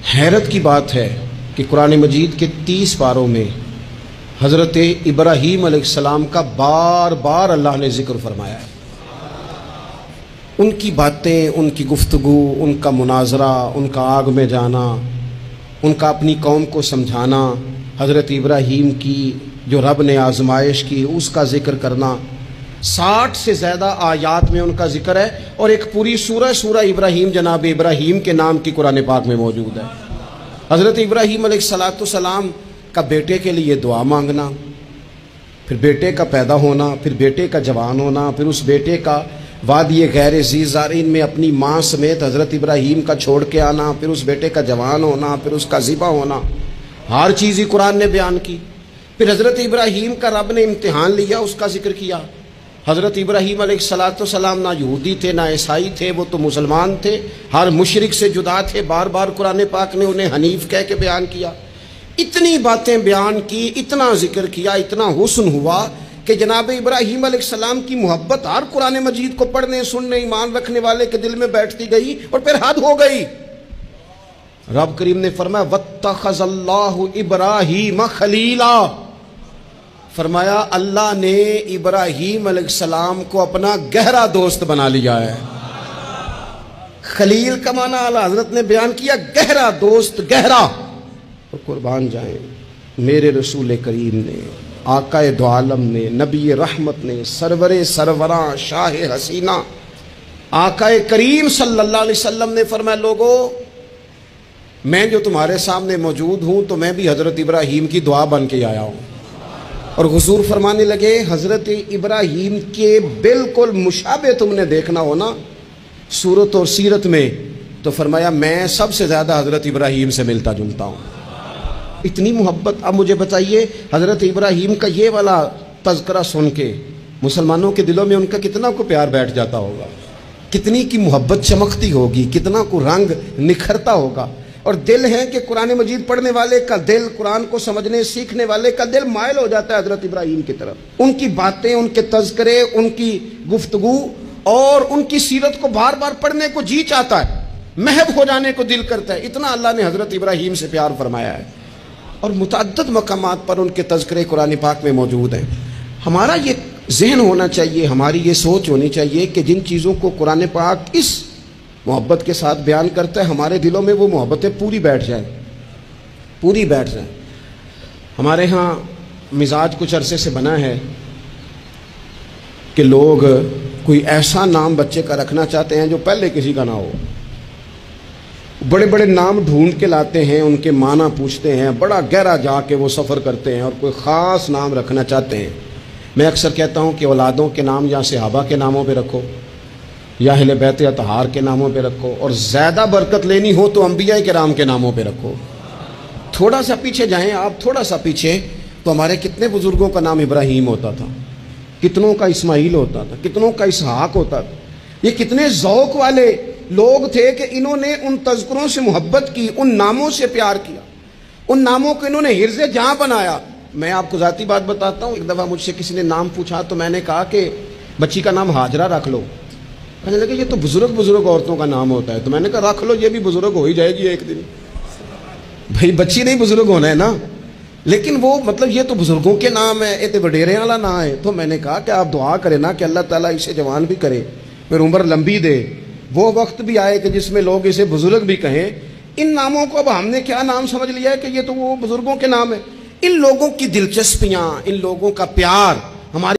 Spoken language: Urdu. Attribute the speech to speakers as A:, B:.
A: حیرت کی بات ہے کہ قرآن مجید کے 30 پاروں میں حضرت ابراہیم علیہ السلام کا بار بار اللہ نے ذکر فرمایا ہے۔ ان کی باتیں، ان کی گفتگو، ان کا مناظرہ، ان کا آگ میں جانا، ان کا اپنی قوم کو سمجھانا، حضرت ابراہیم کی جو رب نے آزمائش کی اس کا ذکر کرنا، 60 سے زیادہ آیات میں ان کا ذکر ہے، اور ایک پوری سورہ ابراہیم جناب ابراہیم کے نام کی قرآن پاک میں موجود ہے۔ حضرت ابراہیم علیہ السلام کا بیٹے کے لیے دعا مانگنا، پھر بیٹے کا پیدا ہونا، پھر بیٹے کا جوان ہونا، پھر اس بیٹے کا وادی غیر ذی زارعین میں اپنی ماں سمیت حضرت ابراہیم کا چھوڑ کے آنا، پھر اس بیٹے کا جوان ہونا، پھر اس کا ذبح ہونا، ہر چیز ہی قرآن نے بیان کی۔ پھر حضرت ابراہیم کا رب نے امتحان لیا، اس کا ذکر کیا۔ حضرت ابراہیم علیہ السلام نہ یہودی تھے نہ عیسائی تھے، وہ تو مسلمان تھے، ہر مشرک سے جدا تھے، بار بار قرآن پاک نے انہیں حنیف کہہ کے بیان کیا۔ اتنی باتیں بیان کی، اتنا ذکر کیا، اتنا حسن ہوا کہ جناب ابراہیم علیہ السلام کی محبت ہر قرآن مجید کو پڑھنے سننے ایمان رکھنے والے کے دل میں بیٹھتی گئی، اور پھر حد ہو گئی۔ رب کریم نے فرمایا وَاتَّخَذَ اللَّهُ إِبْرَاهِيمَ خَلِيلًا، فرمایا اللہ نے ابراہیم علیہ السلام کو اپنا گہرا دوست بنا لیا ہے۔ خلیل کا معنی اعلیٰ حضرت نے بیان کیا، گہرا دوست، گہرا۔ اور قربان جائیں میرے رسول کریم نے، آقا دو عالم نے، نبی رحمت نے، سرور سروراں، شاہ حسینہ آقا کریم صلی اللہ علیہ وسلم نے فرمایا لوگو، میں جو تمہارے سامنے موجود ہوں تو میں بھی حضرت ابراہیم کی دعا بن کے آیا ہوں۔ اور حضور فرمانے لگے حضرت ابراہیم کے بالکل مشابہ تم نے دیکھنا ہو نا صورت اور سیرت میں، تو فرمایا میں سب سے زیادہ حضرت ابراہیم سے ملتا جلتا ہوں۔ اتنی محبت۔ اب مجھے بتائیے حضرت ابراہیم کا یہ والا تذکرہ سن کے مسلمانوں کے دلوں میں ان کا کتنا کو پیار بیٹھ جاتا ہوگا، کتنی کی محبت چمکتی ہوگی، کتنا کو رنگ نکھرتا ہوگا۔ اور دل ہے کہ قرآن مجید پڑھنے والے کا دل، قرآن کو سمجھنے سیکھنے والے کا دل مائل ہو جاتا ہے حضرت ابراہیم کی طرف۔ ان کی باتیں، ان کے تذکرے، ان کی گفتگو اور ان کی سیرت کو بار بار پڑھنے کو جی چاہتا ہے، محو ہو جانے کو دل کرتا ہے۔ اتنا اللہ نے حضرت ابراہیم سے پیار فرمایا ہے، اور متعدد مقامات پر ان کے تذکرے قرآن پاک میں موجود ہیں۔ ہمارا یہ ذہن ہونا چاہیے، ہماری یہ سوچ ہونی چاہیے کہ جن چیزوں کو قرآن پاک اس محبت کے ساتھ بیان کرتا ہے ہمارے دلوں میں وہ محبتیں پوری بیٹھ جائیں، پوری بیٹھ جائیں۔ ہمارے ہاں مزاج کچھ عرصے سے بنا ہے کہ لوگ کوئی ایسا نام بچے کا رکھنا چاہتے ہیں جو پہلے کسی کا نہ ہو، بڑے بڑے نام ڈھونڈ کے لاتے ہیں، ان کے معنی پوچھتے ہیں، بڑا گہرا جا کے وہ سفر کرتے ہیں اور کوئی خاص نام رکھنا چاہتے ہیں۔ میں اکثر کہتا ہوں کہ اولادوں کے نام یا صحابہ کے ناموں پہ رکھو یا اہل بیت اطہار کے ناموں پہ رکھو، اور زیادہ برکت لینی ہو تو انبیاء کرام کے ناموں پہ رکھو۔ تھوڑا سا پیچھے جائیں آپ، تھوڑا سا پیچھے، تو ہمارے کتنے بزرگوں کا نام ابراہیم ہوتا تھا، کتنوں کا اسماعیل ہوتا تھا، کتنوں کا اسحاق ہوتا تھا۔ یہ کتنے ذوق والے لوگ تھے کہ انہوں نے ان تذکروں سے محبت کی، ان ناموں سے پیار کیا، ان ناموں کو انہوں نے حرز جہاں بنایا۔ میں آپ کو ذاتی بات بتاتا ہوں، ایک دفعہ مجھ سے کسی نے نام پوچھا تو میں نے کہا کہ بچی کا نام ہاجرہ رکھ لو۔ کہنے لگے یہ تو بزرگ عورتوں کا نام ہوتا ہے، تو میں نے کہا رکھ لو، یہ بھی بزرگ ہو ہی جائے گی ایک دن۔ بھائی بچی نہیں بزرگ ہونا ہے نا، لیکن وہ مطلب یہ تو بزرگوں کے نام ہے، یہ تو وڈیرے والا نام ہے۔ تو میں نے کہا کہ آپ دعا کریں نا کہ اللہ تعالیٰ اسے جوان بھی کرے، پھر عمر لمبی دے، وہ وقت بھی آئے کہ جس میں لوگ اسے بزرگ بھی کہیں۔ ان ناموں کو اب ہم نے کیا نام سمجھ لیا ہے کہ یہ تو وہ بزرگوں کے نام ہیں۔ ان لوگوں کی دلچسپیاں، ان لوگوں کا پیار ہماری